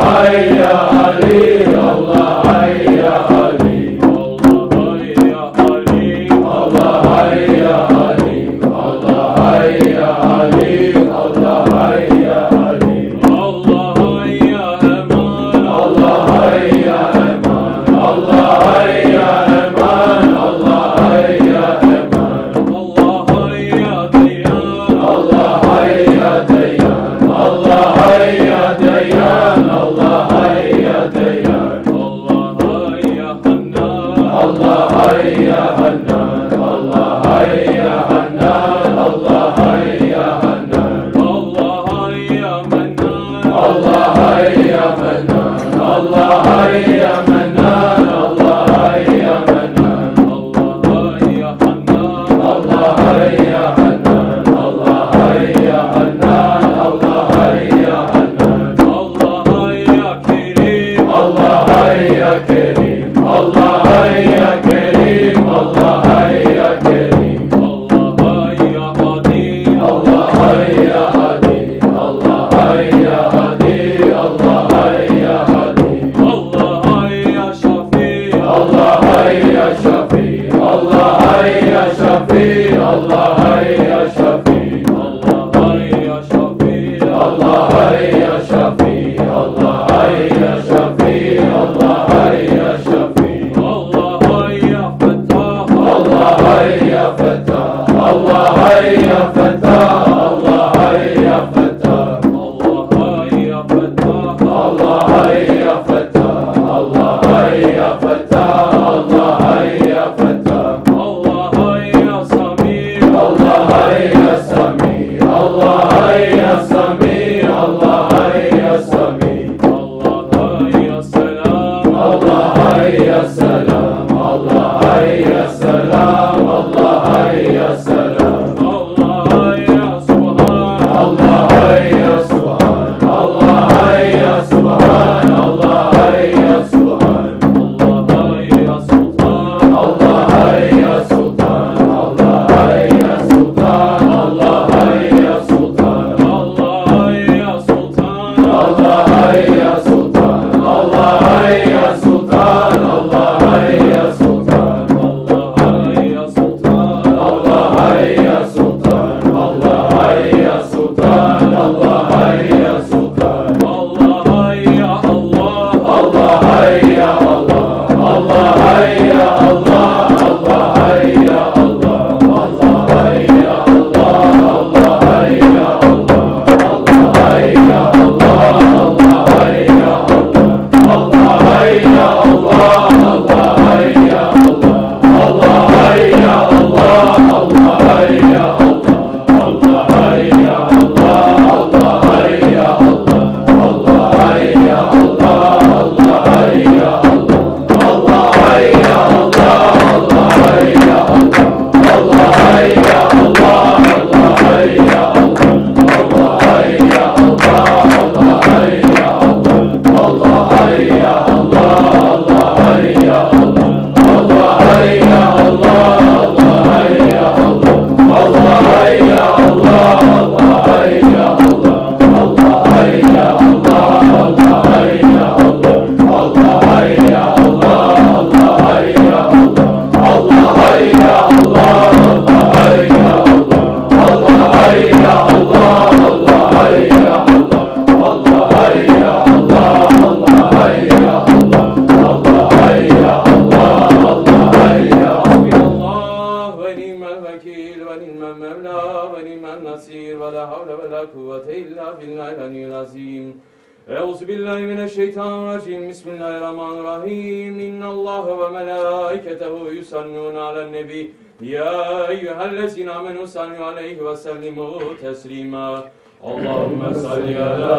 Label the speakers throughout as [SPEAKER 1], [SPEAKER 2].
[SPEAKER 1] اللهم صل على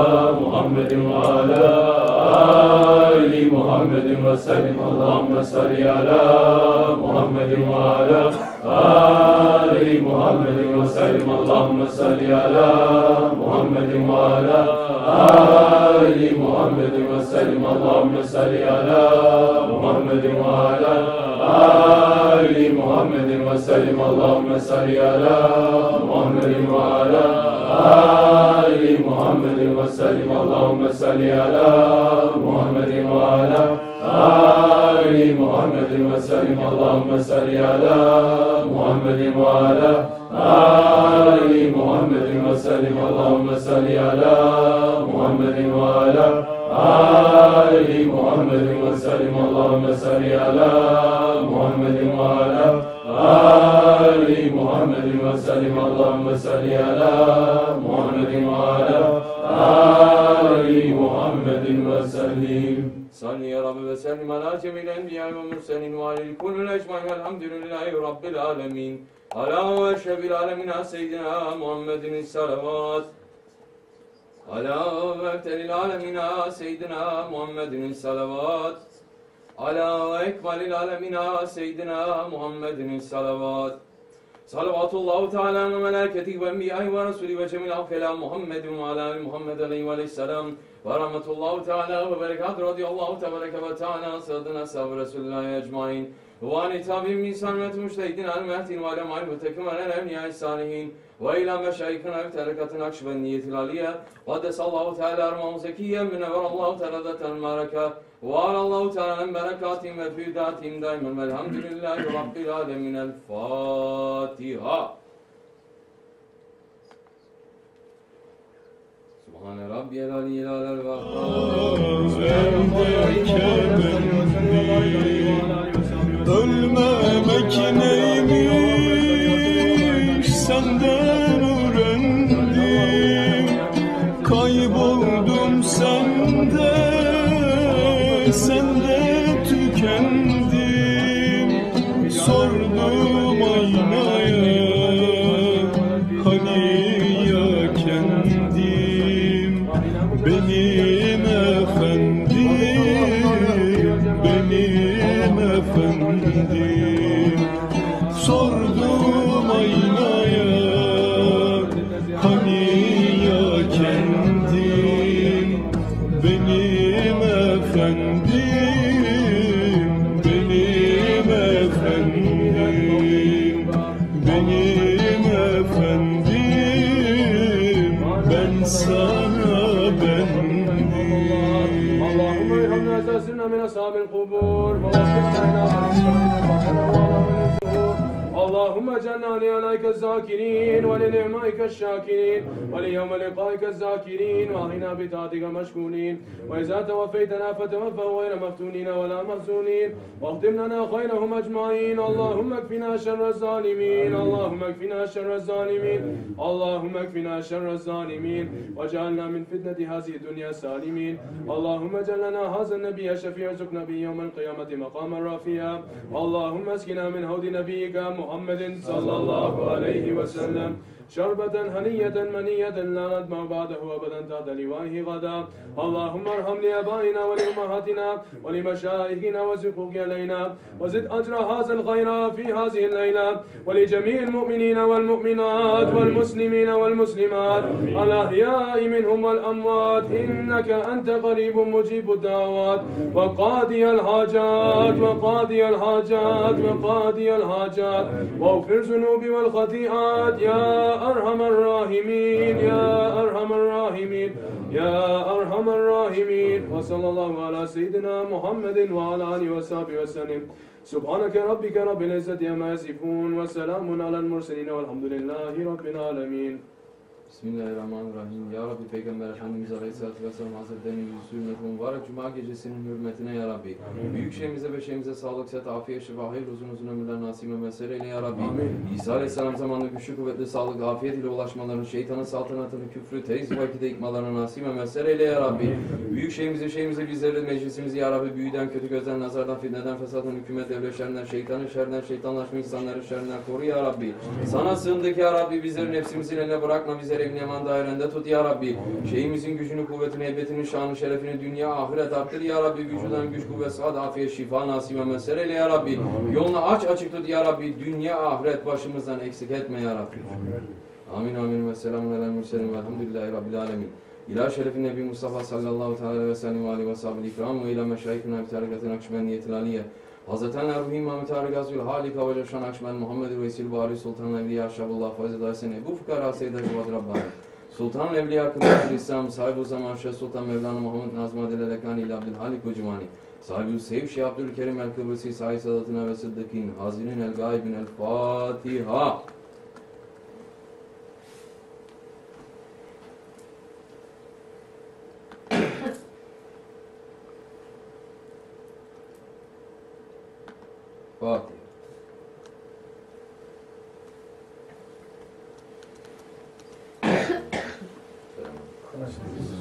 [SPEAKER 1] محمد وعلى آل محمد وسلم اللهم صل على محمد وعلى آل محمد وسلم اللهم صل على محمد وعلى آل محمد وسلم اللهم صل على محمد وعلى آل محمد وسلم اللهم صل على محمد وعلى آل محمد وسلم اللهم صل على محمد وعلى آل محمد وسلم اللهم صل على محمد وعلى آل محمد وسلم اللهم صل على محمد وعلى آل محمد وسلم اللهم صل على محمد وعلى آل محمد وسلم اللهم صل على محمد وعلى آل محمد وسلم صل يا رب وسلم على جميع الأنبياء والمرسلين وعلى الكل أجمعين والحمد لله رب العالمين على أشرف العالمين سيدنا محمد الصلوات على مبتل العالمين سيدنا محمد الصلوات على أكمل العالمين سيدنا محمد الصلوات صلوات الله تعالى وملائكته وأنبيائه ورسوله وجميع خلق محمد وعلى آل محمد عليه السلام ورحمة الله تعالى وبركاته رضي الله تبارك وتعالى سيدنا أصحاب رسول الله أجمعين وعن تابعين من سنة مجتهدين على المهدين وعلى معين وتكمل على الأنبياء الصالحين وإلى مشايخنا بتركة النقشبندية العليا قدس الله تعالى أرواحهم زكيا منور الله تعالى ذات المباركة وعلى الله تعالى من بركاتهم وفيداتهم دائما والحمد لله رب العالمين الفاتحة سبحان ربي العلي الأعلى
[SPEAKER 2] Ölmemek neymiş senden öğrendim. Kayboldum sende, sende tükendim. Sordum aynaya, hani ya kendim. Benim efendim, benim efendim. Sordum aynaya, hani ya kendim. Benim efendim, benim efendim. Benim efendim, ben sana bendim.
[SPEAKER 3] اللهم ارحمنا تأسرنا من أصحاب القبور ووفقنا اللهم اجعلنا لآلائك الذاكرين ولنعمائك الشاكرين وليوم لقائك الذاكرين وأحينا بطاعتك مشكورين وإذا توفيتنا فتوفى غير مفتونين ولا محزونين واختم لنا خيرهم أجمعين اللهم اكفنا شر الظالمين اللهم اكفنا شر الظالمين اللهم اكفنا شر الظالمين واجعلنا من فتنة هذه الدنيا سالمين اللهم اجعل لنا هذا النبي شفيع ارزقنا به يوم القيامة مقاما رفيعا اللهم اسقنا من هود نبيك محمد صلى الله عليه وسلم شربة هنية منية لا ندمع بعده أبدا تحت لوائه غدا اللهم ارحم لآبائنا ولأمهاتنا ولمشايخنا وزقوق علينا وزد أجر هذا الخير في هذه الليلة ولجميع المؤمنين والمؤمنات والمسلمين والمسلمات الأحياء منهم والأموات إنك أنت قريب مجيب الدعوات وقاضي الحاجات وقاضي الحاجات وقاضي الحاجات واغفر ذنوبي والخطيئات يا أرحم الراحمين يا أرحم الراحمين يا أرحم الراحمين وصلى الله على سيدنا محمد وعلى آله وصحبه وسلم سبحانك ربك رب العزة عما يصفون وسلام على المرسلين والحمد لله رب العالمين
[SPEAKER 1] Bismillahirrahmanirrahim. Ya Rabbi Peygamber Efendimiz Aleyhisselatü Vesselam Hazretleri'nin yüzü hürmetine mübarek Cuma gecesinin hürmetine Ya Rabbi. Büyük şeyimize ve şeyimize sağlık, sıhhat, afiyet, şifa, hayır, uzun ömürler nasip ve mesele eyle Ya Rabbi. İsa Aleyhisselam zamanında güçlü, kuvvetli, sağlık, afiyet ile ulaşmalarını, şeytanın saltanatını, küfrü, teiz vakide yıkmalarını nasip ve mesele eyle Ya Rabbi. Büyük şeyimize bizleri, meclisimizi Ya Rabbi büyüden, kötü gözden, nazardan, fitneden, fesattan, hükümet, devlet şerrinden, şeytanın şerrinden, şeytanlaşma insanların şerrinden koru Ya Rabbi. Sana sığındık Ya Rabbi, bizleri nefsimizin eline bırakma, bizleri evin eman dairende tut Ya Rabbi. Şeyimizin gücünü, kuvvetini, heybetini, şanı, şerefini dünya, ahiret arttır Ya Rabbi. Vücudan güç, kuvvet, sıhhat, afiyet, şifa nasip ve mesele Ya Rabbi. Yolunu açık tut Ya Rabbi. Dünya, ahiret başımızdan eksik etme Ya Rabbi. Amin amin ve selamun aleyhi ve sellem velhamdülillahi rabbil alemin. İlâ şerefin Nebi Mustafa sallallahu teala ve sellem ve aleyhi ve sahibi ikram ve ilâ meşâikina bi tarikatin akşibenniyetil aliyye. Hazreten Erhuhi İmam-ı Tarık Azül Halika ve Ceşan Akşmen Muhammed Vesil Bari Sultan Evliya Şabullah Fazıl Aysen Ebu Fukara Seyyid Cevad Rabbani. Sultan Evliya Kıbrıs İslam sahibi zaman Şeyh Sultan Mevlana Muhammed Nazım Adel Lekani ile Abdülhalik Ucumani sahibi Seyyid Şeyh Abdülkerim El Kıbrısi Sahi Sadatına ve Sıddıkin Hazinin El Gaibin El Fatiha. Fatiha. Selam.